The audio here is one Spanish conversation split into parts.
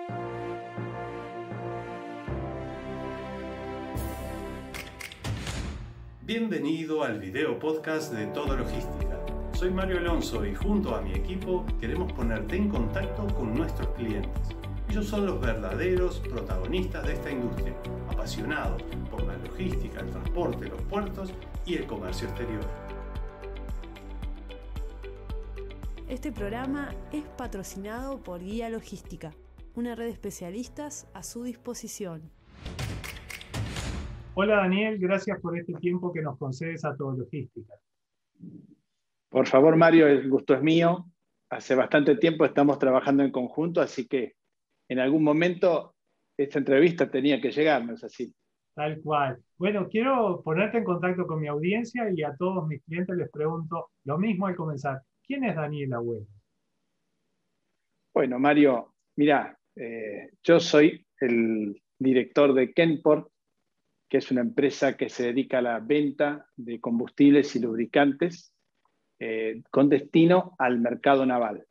Bienvenido al video podcast de Todo Logística. Soy Mario Alonso y junto a mi equipo queremos ponerte en contacto con nuestros clientes. Ellos son los verdaderos protagonistas de esta industria, apasionados por la logística, el transporte, los puertos y el comercio exterior. Este programa es patrocinado por Guía Logística, una red de especialistas a su disposición. Hola Daniel, gracias por este tiempo que nos concedes a Todo Logística. Por favor, Mario, el gusto es mío. Hace bastante tiempo estamos trabajando en conjunto, así que en algún momento esta entrevista tenía que llegar, ¿no es así? Tal cual. Bueno, quiero ponerte en contacto con mi audiencia y a todos mis clientes les pregunto lo mismo al comenzar. ¿Quién es Daniel Agüero? Bueno, Mario, mira, yo soy el director de Kenport, que es una empresa que se dedica a la venta de combustibles y lubricantes con destino al mercado naval.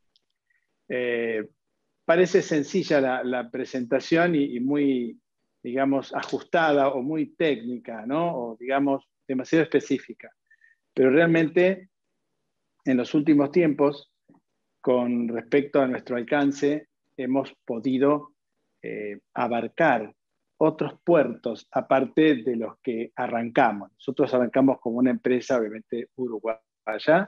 Parece sencilla la presentación y muy, digamos, ajustada o muy técnica, ¿no? O, digamos, demasiado específica. Pero realmente, en los últimos tiempos, con respecto a nuestro alcance, hemos podido abarcar otros puertos, aparte de los que arrancamos. Nosotros arrancamos como una empresa, obviamente, uruguaya,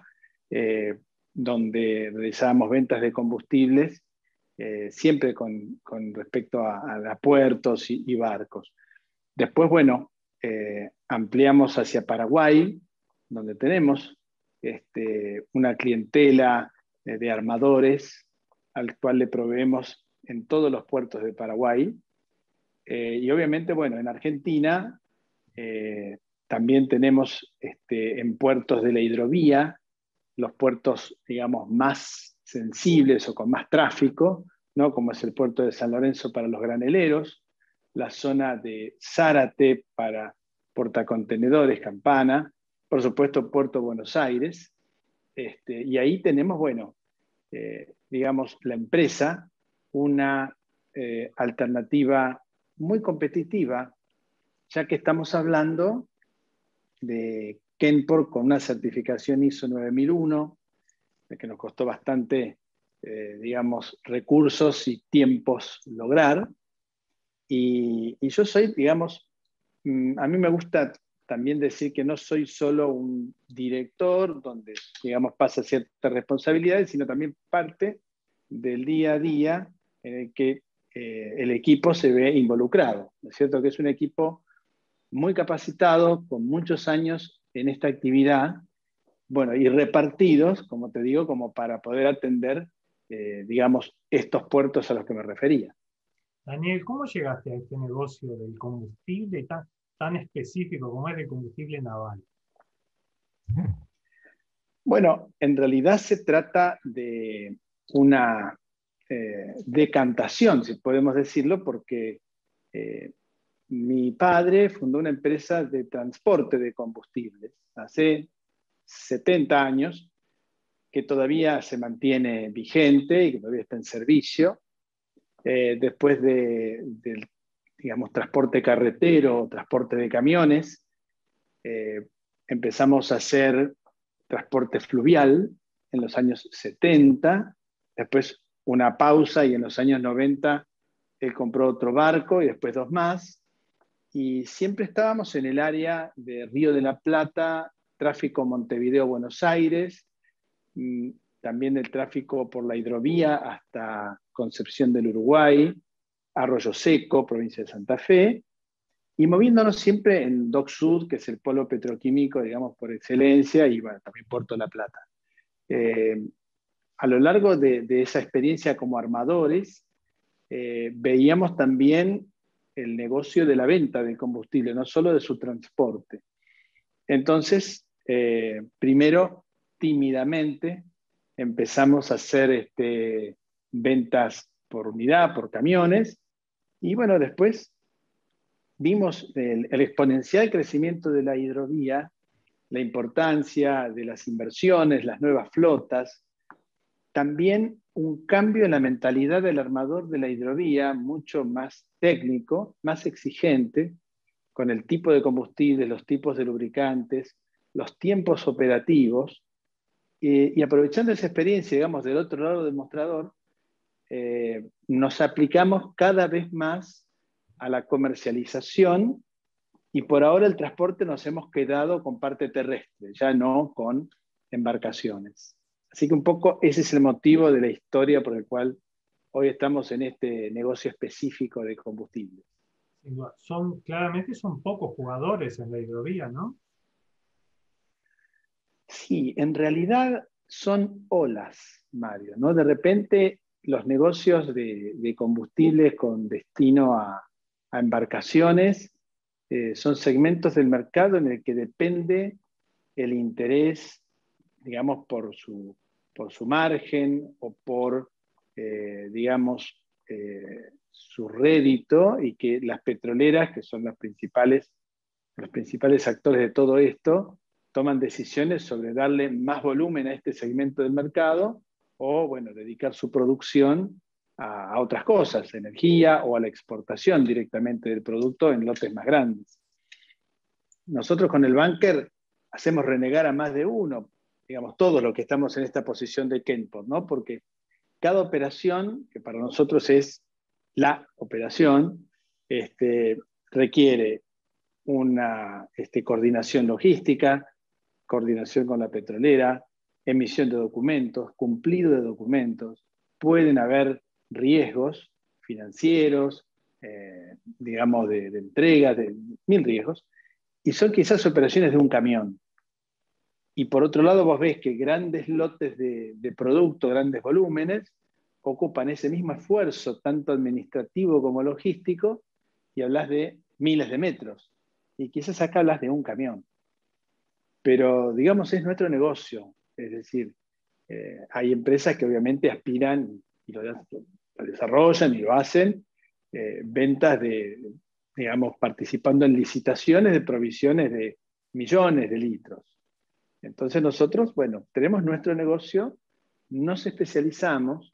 donde realizábamos ventas de combustibles, siempre con respecto a puertos y barcos. Después, bueno, ampliamos hacia Paraguay, donde tenemos una clientela de armadores, al cual le proveemos en todos los puertos de Paraguay. Y obviamente, bueno, en Argentina también tenemos en puertos de la hidrovía, los puertos, digamos, más sensibles o con más tráfico, ¿no? Como es el puerto de San Lorenzo para los graneleros, la zona de Zárate para portacontenedores, Campana, por supuesto Puerto Buenos Aires, y ahí tenemos, bueno, digamos, la empresa, una alternativa muy competitiva, ya que estamos hablando de Kenport con una certificación ISO 9001, que nos costó bastante, digamos, recursos y tiempos lograr. Y yo soy, digamos, a mí me gusta también decir que no soy solo un director donde, digamos, pasa ciertas responsabilidades, sino también parte del día a día en el que el equipo se ve involucrado. ¿No es cierto? Que es un equipo muy capacitado, con muchos años en esta actividad, bueno, y repartidos, como te digo, como para poder atender, digamos, estos puertos a los que me refería. Daniel, ¿cómo llegaste a este negocio del combustible tan específico como es el combustible naval? Bueno, en realidad se trata de una decantación, si podemos decirlo, porque mi padre fundó una empresa de transporte de combustibles hace 70 años, que todavía se mantiene vigente y que todavía está en servicio. Después del, digamos, transporte carretero, transporte de camiones, empezamos a hacer transporte fluvial en los años 70, después una pausa y en los años 90 él compró otro barco y después dos más, y siempre estábamos en el área de Río de la Plata, tráfico Montevideo-Buenos Aires, también el tráfico por la hidrovía hasta Concepción del Uruguay, Arroyo Seco, provincia de Santa Fe, y moviéndonos siempre en Dock Sud, que es el polo petroquímico, digamos, por excelencia, y bueno, también Puerto La Plata. A lo largo de esa experiencia como armadores, veíamos también el negocio de la venta del combustible, no solo de su transporte. Entonces, primero, tímidamente, empezamos a hacer ventas por unidad, por camiones, y bueno, después vimos el exponencial crecimiento de la hidrovía, la importancia de las inversiones, las nuevas flotas, también un cambio en la mentalidad del armador de la hidrovía, mucho más técnico, más exigente, con el tipo de combustible, los tipos de lubricantes, los tiempos operativos, y aprovechando esa experiencia, digamos, del otro lado del mostrador, nos aplicamos cada vez más a la comercialización, y por ahora el transporte nos hemos quedado con parte terrestre, ya no con embarcaciones. Así que un poco ese es el motivo de la historia por el cual hoy estamos en este negocio específico de combustibles. Claramente son pocos jugadores en la hidrovía, ¿no? Sí, en realidad son olas, Mario, ¿no? De repente los negocios de combustibles con destino a embarcaciones son segmentos del mercado en el que depende el interés, digamos, por su margen o por, digamos, su rédito, y que las petroleras, que son los principales actores de todo esto, toman decisiones sobre darle más volumen a este segmento del mercado o, bueno, dedicar su producción a otras cosas, energía o a la exportación directamente del producto en lotes más grandes. Nosotros con el bunker hacemos renegar a más de uno, digamos, todos los que estamos en esta posición de Kenport, ¿no? Porque cada operación, que para nosotros es la operación, requiere una coordinación logística, coordinación con la petrolera, emisión de documentos, cumplido de documentos. Pueden haber riesgos financieros, digamos, de entregas, de mil riesgos, y son quizás operaciones de un camión. Y por otro lado vos ves que grandes lotes de producto, grandes volúmenes, ocupan ese mismo esfuerzo, tanto administrativo como logístico, y hablas de miles de metros. Y quizás acá hablas de un camión. Pero, digamos, es nuestro negocio. Es decir, hay empresas que obviamente aspiran y lo desarrollan y lo hacen, ventas digamos, participando en licitaciones de provisiones de millones de litros. Entonces nosotros, bueno, tenemos nuestro negocio, nos especializamos,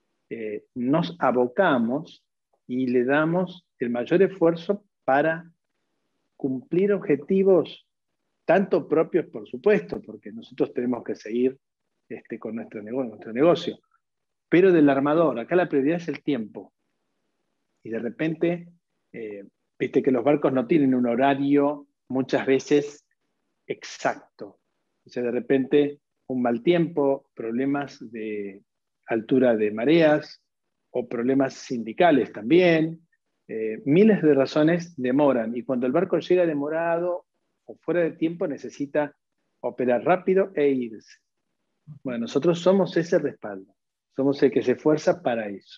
nos abocamos y le damos el mayor esfuerzo para cumplir objetivos tanto propios, por supuesto, porque nosotros tenemos que seguir con nuestro negocio, pero del armador. Acá la prioridad es el tiempo. Y de repente, viste que los barcos no tienen un horario muchas veces exacto. O sea, de repente un mal tiempo, problemas de altura de mareas o problemas sindicales también. Miles de razones demoran, y cuando el barco llega demorado o fuera de tiempo necesita operar rápido e irse. Bueno, nosotros somos ese respaldo, somos el que se esfuerza para eso.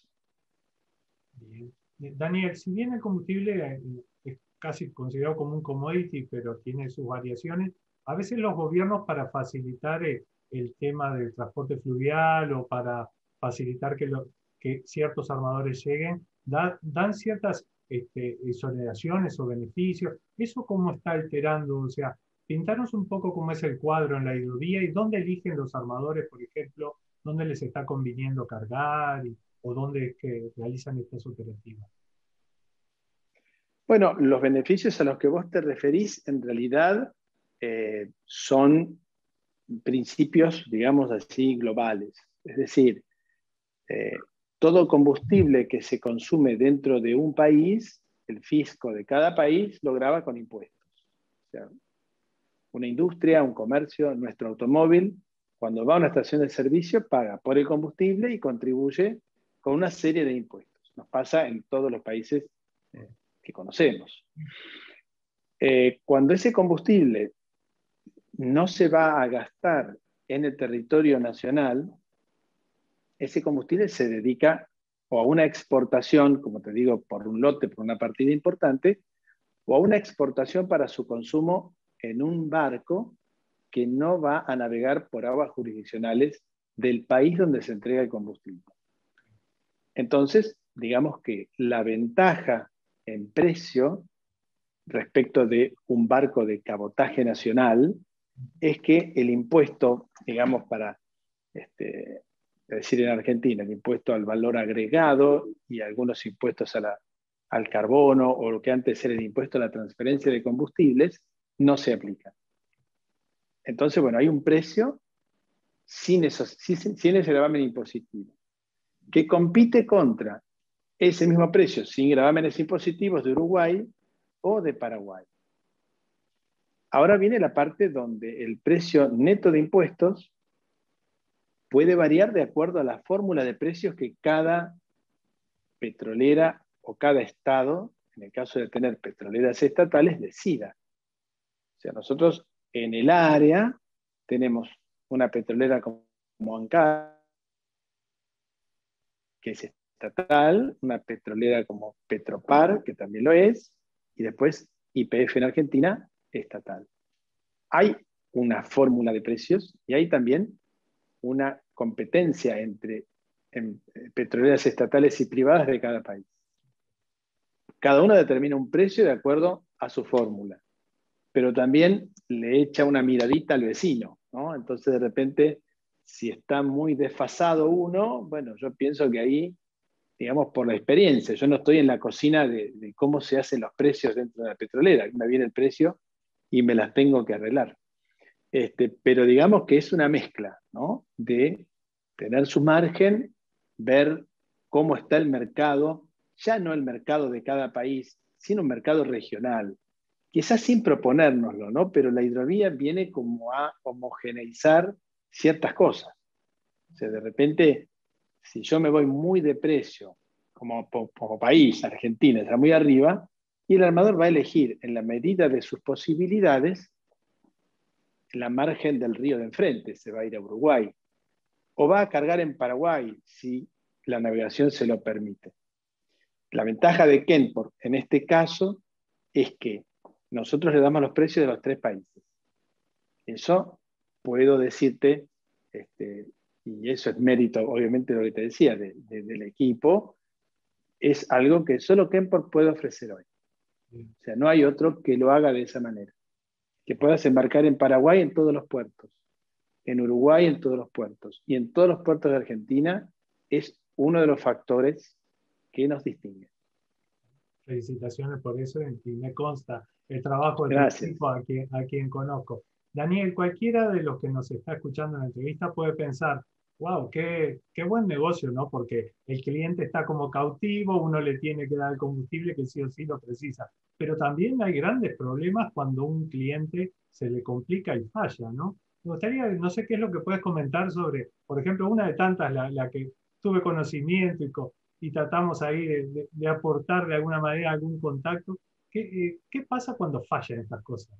Bien. Daniel, si bien el combustible es casi considerado como un commodity, pero tiene sus variaciones, a veces los gobiernos, para facilitar el tema del transporte fluvial o para facilitar que ciertos armadores lleguen, dan ciertas exoneraciones o beneficios. ¿Eso cómo está alterando? O sea, pintaros un poco cómo es el cuadro en la hidrovía y dónde eligen los armadores, por ejemplo, dónde les está conviniendo cargar o dónde es que realizan estas operativas. Bueno, los beneficios a los que vos te referís en realidad son principios, digamos así, globales. Es decir, todo combustible que se consume dentro de un país, el fisco de cada país lo grava con impuestos. O sea, una industria, un comercio, nuestro automóvil, cuando va a una estación de servicio, paga por el combustible y contribuye con una serie de impuestos. Nos pasa en todos los países que conocemos. Cuando ese combustible no se va a gastar en el territorio nacional, ese combustible se dedica o a una exportación, como te digo, por un lote, por una partida importante, o a una exportación para su consumo en un barco que no va a navegar por aguas jurisdiccionales del país donde se entrega el combustible. Entonces, digamos que la ventaja en precio respecto de un barco de cabotaje nacional es que el impuesto, digamos, es decir, en Argentina, el impuesto al valor agregado y algunos impuestos al carbono o lo que antes era el impuesto a la transferencia de combustibles, no se aplican. Entonces, bueno, hay un precio sin ese gravamen impositivo, que compite contra ese mismo precio sin gravámenes impositivos de Uruguay o de Paraguay. Ahora viene la parte donde el precio neto de impuestos puede variar de acuerdo a la fórmula de precios que cada petrolera o cada estado, en el caso de tener petroleras estatales, decida. O sea, nosotros en el área tenemos una petrolera como Ancara, que es estatal, una petrolera como Petropar, que también lo es, y después YPF en Argentina, estatal. Hay una fórmula de precios y hay también una competencia entre petroleras estatales y privadas de cada país. Cada uno determina un precio de acuerdo a su fórmula, pero también le echa una miradita al vecino, ¿no? Entonces, de repente, si está muy desfasado uno, bueno, yo pienso que ahí, digamos, por la experiencia, yo no estoy en la cocina de cómo se hacen los precios dentro de la petrolera, me viene el precio y me las tengo que arreglar. Pero digamos que es una mezcla, ¿no? De tener su margen, ver cómo está el mercado, ya no el mercado de cada país, sino un mercado regional, quizás sin proponérnoslo, ¿no? Pero la hidrovía viene como a homogeneizar ciertas cosas. O sea, de repente, si yo me voy muy de precio, como país, Argentina, está muy arriba, y el armador va a elegir, en la medida de sus posibilidades, la margen del río de enfrente, se va a ir a Uruguay, o va a cargar en Paraguay, si la navegación se lo permite. La ventaja de Kenport, en este caso, es que nosotros le damos los precios de los 3 países. Eso puedo decirte, y eso es mérito, obviamente, de lo que te decía, del equipo, es algo que solo Kenport puede ofrecer hoy. O sea, no hay otro que lo haga de esa manera. Que puedas embarcar en Paraguay en todos los puertos, en Uruguay en todos los puertos, y en todos los puertos de Argentina, es uno de los factores que nos distingue. Felicitaciones por eso y me consta el trabajo de tu Gracias. equipo a quien conozco. Daniel, cualquiera de los que nos está escuchando en la entrevista puede pensar, wow, qué buen negocio, ¿no? Porque el cliente está como cautivo, uno le tiene que dar el combustible que sí o sí lo precisa. Pero también hay grandes problemas cuando un cliente se le complica y falla, ¿no? Me gustaría, no sé qué es lo que puedes comentar sobre, por ejemplo, una de tantas, la que tuve conocimiento y tratamos ahí de aportar de alguna manera algún contacto. ¿Qué pasa cuando fallan estas cosas?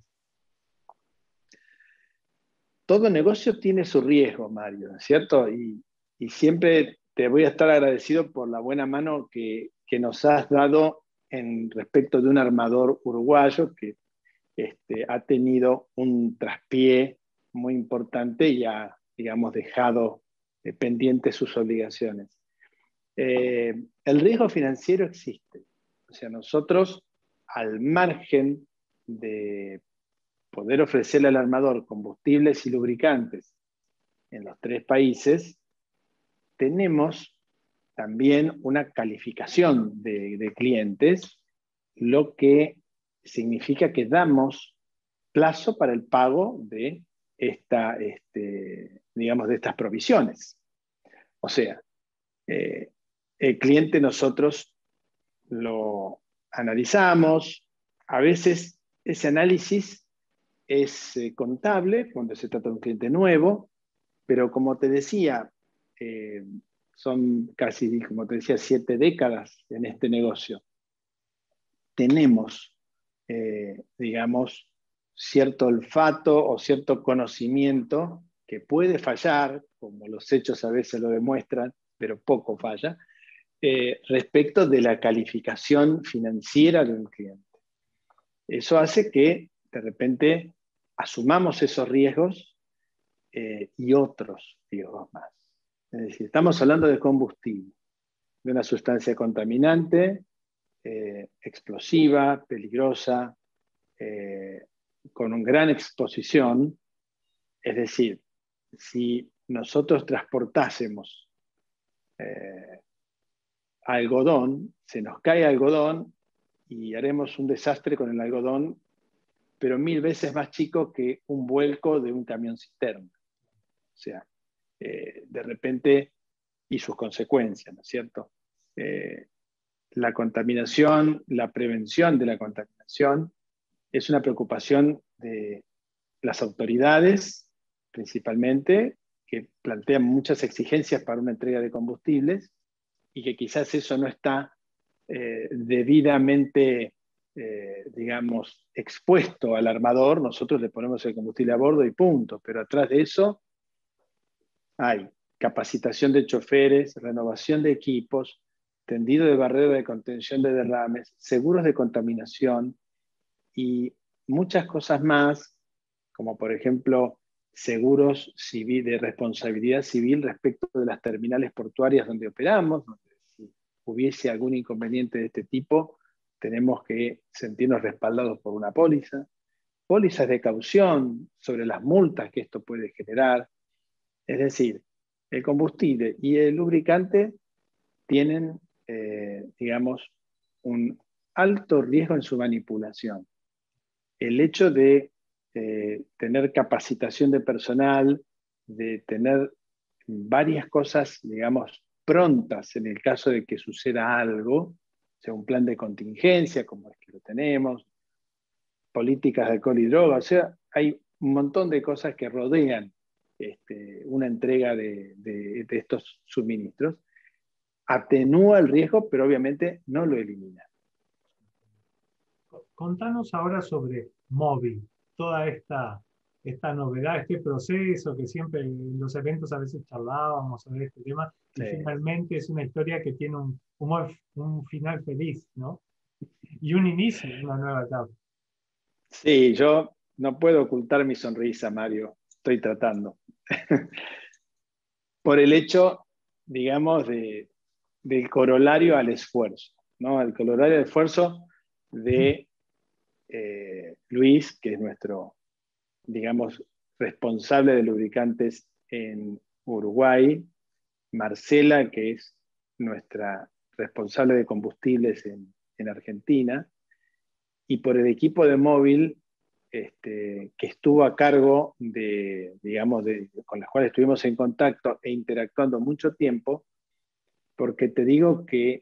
Todo negocio tiene su riesgo, Mario, ¿cierto? Y siempre te voy a estar agradecido por la buena mano que nos has dado en respecto de un armador uruguayo que ha tenido un traspié muy importante y ha, digamos, dejado pendientes sus obligaciones. El riesgo financiero existe. O sea, nosotros, al margen de poder ofrecerle al armador combustibles y lubricantes en los 3 países, tenemos también una calificación de clientes, lo que significa que damos plazo para el pago de digamos, de estas provisiones. O sea, el cliente nosotros lo analizamos, a veces ese análisis es contable cuando se trata de un cliente nuevo, pero como te decía, son casi, como te decía, 7 décadas en este negocio. Tenemos, digamos, cierto olfato o cierto conocimiento que puede fallar, como los hechos a veces lo demuestran, pero poco falla, respecto de la calificación financiera de un cliente. Eso hace que de repente asumamos esos riesgos y otros riesgos más. Es decir, estamos hablando de combustible, de una sustancia contaminante, explosiva, peligrosa, con una gran exposición. Es decir, si nosotros transportásemos algodón, se nos cae algodón y haremos un desastre con el algodón, pero 1000 veces más chico que un vuelco de un camión cisterna. O sea, de repente, y sus consecuencias, ¿no es cierto? La contaminación, la prevención de la contaminación, es una preocupación de las autoridades, principalmente, que plantean muchas exigencias para una entrega de combustibles y que quizás eso no está debidamente, digamos, expuesto al armador. Nosotros le ponemos el combustible a bordo y punto, pero atrás de eso hay capacitación de choferes, renovación de equipos, tendido de barrera de contención de derrames, seguros de contaminación y muchas cosas más, como por ejemplo seguros de responsabilidad civil respecto de las terminales portuarias donde operamos, donde si hubiese algún inconveniente de este tipo, tenemos que sentirnos respaldados por una póliza, pólizas de caución sobre las multas que esto puede generar. Es decir, el combustible y el lubricante tienen, digamos, un alto riesgo en su manipulación. El hecho de tener capacitación de personal, de tener varias cosas, digamos, prontas en el caso de que suceda algo, o sea, un plan de contingencia como es que lo tenemos, políticas de alcohol y droga, o sea, hay un montón de cosas que rodean una entrega de estos suministros. Atenúa el riesgo, pero obviamente no lo elimina. Contanos ahora sobre Móvil, toda esta novedad, este proceso que siempre en los eventos a veces charlábamos sobre este tema, y Sí. finalmente es una historia que tiene un final feliz, ¿no? Y un inicio de una nueva etapa. Sí, yo no puedo ocultar mi sonrisa, Mario. Estoy tratando. Por el hecho, digamos, del corolario al esfuerzo, ¿no? El corolario al esfuerzo de Luis, que es nuestro, digamos, responsable de lubricantes en Uruguay, Marcela, que es nuestra responsable de combustibles en Argentina, y por el equipo de Móvil, que estuvo a cargo digamos, con las cuales estuvimos en contacto e interactuando mucho tiempo, porque te digo que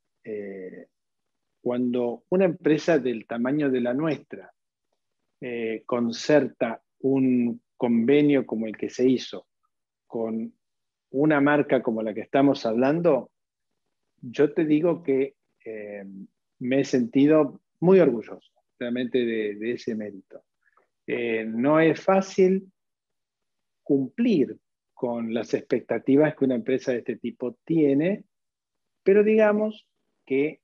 cuando una empresa del tamaño de la nuestra concerta un convenio como el que se hizo con una marca como la que estamos hablando, yo te digo que me he sentido muy orgulloso realmente de ese mérito. No es fácil cumplir con las expectativas que una empresa de este tipo tiene, pero digamos que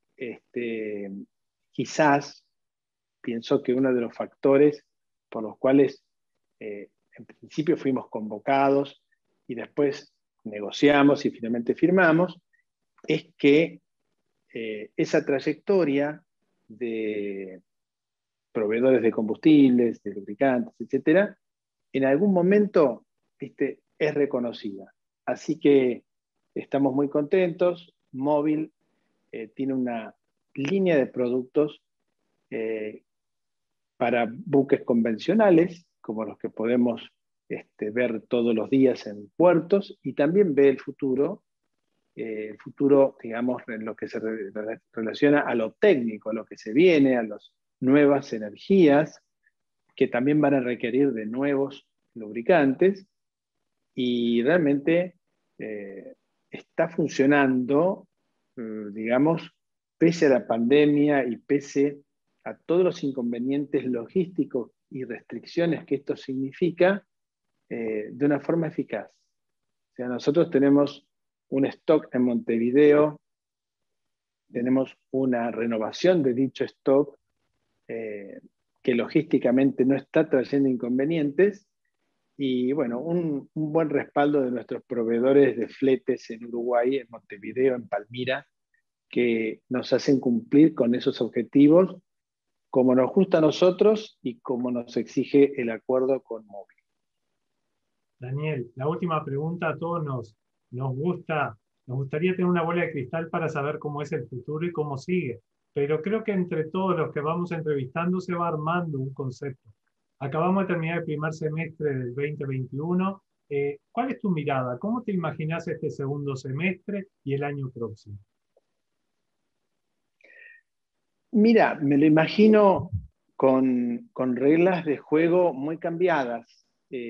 quizás pienso que uno de los factores por los cuales en principio fuimos convocados y después negociamos y finalmente firmamos, es que esa trayectoria de proveedores de combustibles, de lubricantes, etcétera, en algún momento es reconocida. Así que estamos muy contentos. Móvil tiene una línea de productos para buques convencionales, como los que podemos ver todos los días en puertos, y también ve el futuro, digamos, en lo que se relaciona a lo técnico, a lo que se viene, a las nuevas energías, que también van a requerir de nuevos lubricantes, y realmente está funcionando, digamos, pese a la pandemia y pese a todos los inconvenientes logísticos y restricciones que esto significa, de una forma eficaz. O sea, nosotros tenemos un stock en Montevideo, tenemos una renovación de dicho stock que logísticamente no está trayendo inconvenientes, y bueno, un buen respaldo de nuestros proveedores de fletes en Uruguay, en Montevideo, en Palmira, que nos hacen cumplir con esos objetivos como nos gusta a nosotros y como nos exige el acuerdo con Móvil. Daniel, la última pregunta, a todos nos gusta Nos gustaría tener una bola de cristal para saber cómo es el futuro y cómo sigue, pero creo que entre todos los que vamos entrevistando se va armando un concepto. Acabamos de terminar el primer semestre del 2021. ¿Cuál es tu mirada? ¿Cómo te imaginas este segundo semestre y el año próximo? Mira, me lo imagino con reglas de juego muy cambiadas,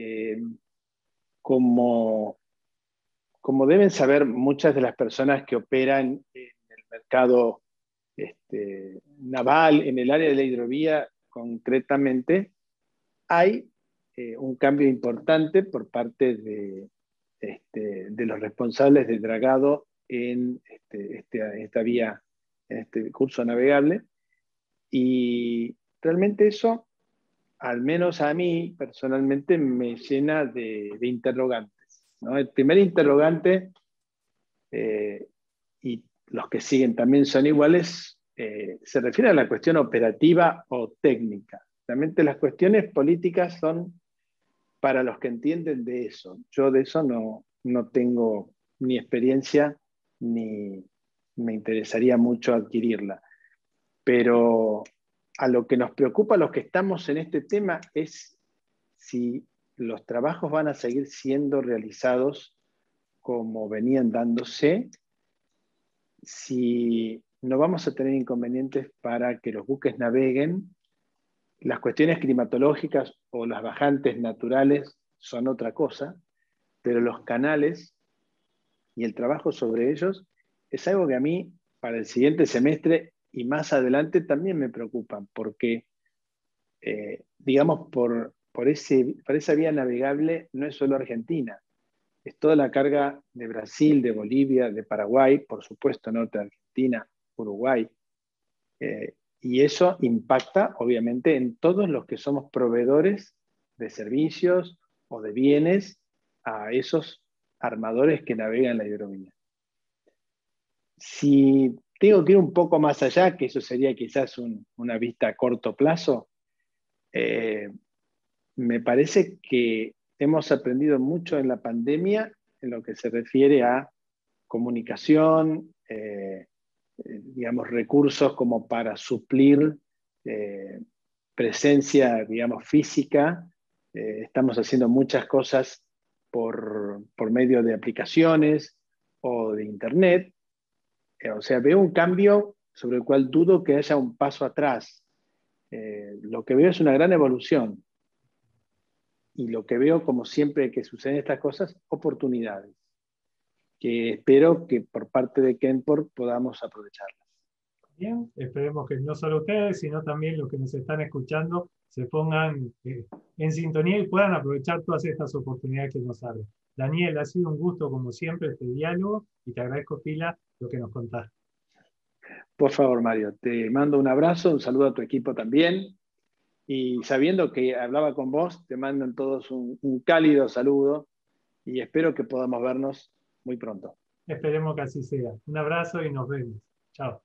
como deben saber muchas de las personas que operan en el mercado naval, en el área de la hidrovía concretamente, hay un cambio importante por parte de los responsables de dragado en esta vía, en este curso navegable, y realmente eso, al menos a mí personalmente, me llena de interrogantes, ¿no? El primer interrogante, y los que siguen también son iguales, se refiere a la cuestión operativa o técnica. Realmente las cuestiones políticas son para los que entienden de eso. Yo de eso no tengo ni experiencia, ni me interesaría mucho adquirirla. Pero a lo que nos preocupa a los que estamos en este tema es si los trabajos van a seguir siendo realizados como venían dándose, si no vamos a tener inconvenientes para que los buques naveguen. Las cuestiones climatológicas o las bajantes naturales son otra cosa, pero los canales y el trabajo sobre ellos es algo que a mí, para el siguiente semestre y más adelante, también me preocupan, porque, digamos, por esa vía navegable no es solo Argentina, es toda la carga de Brasil, de Bolivia, de Paraguay, por supuesto, norte de Argentina, Uruguay. Y eso impacta, obviamente, en todos los que somos proveedores de servicios o de bienes a esos armadores que navegan la hidrovía. Si tengo que ir un poco más allá, que eso sería quizás una vista a corto plazo, me parece que hemos aprendido mucho en la pandemia en lo que se refiere a comunicación, digamos, recursos como para suplir presencia, digamos, física. Estamos haciendo muchas cosas por medio de aplicaciones o de internet. O sea, veo un cambio sobre el cual dudo que haya un paso atrás. Lo que veo es una gran evolución. Y lo que veo, como siempre que suceden estas cosas, oportunidades, que espero que por parte de Kenport podamos aprovecharlas. Bien, esperemos que no solo ustedes, sino también los que nos están escuchando se pongan en sintonía y puedan aprovechar todas estas oportunidades que nos abren. Daniel, ha sido un gusto como siempre este diálogo y te agradezco, pila, lo que nos contaste. Por favor, Mario, te mando un abrazo, un saludo a tu equipo también, y sabiendo que hablaba con vos, te mandan todos un cálido saludo y espero que podamos vernos muy pronto. Esperemos que así sea. Un abrazo y nos vemos. Chao.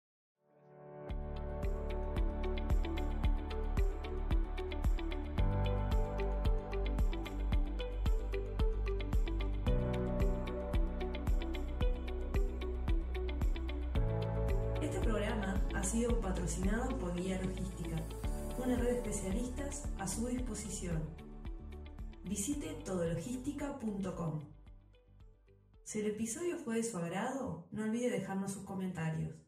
Este programa ha sido patrocinado por Guía Logística, una red de especialistas a su disposición. Visite todologística.com. Si el episodio fue de su agrado, no olvide dejarnos sus comentarios.